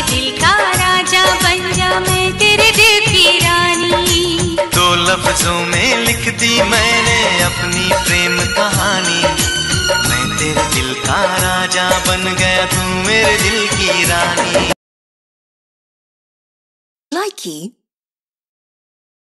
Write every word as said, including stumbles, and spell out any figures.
दिल का राजा बन जा, मैं तेरे दिल की रानी। दो लफ्जों में लिख दी मैंने अपनी प्रेम कहानी। मैं तेरे दिल का राजा बन गया, तू मेरे दिल की रानी। Likey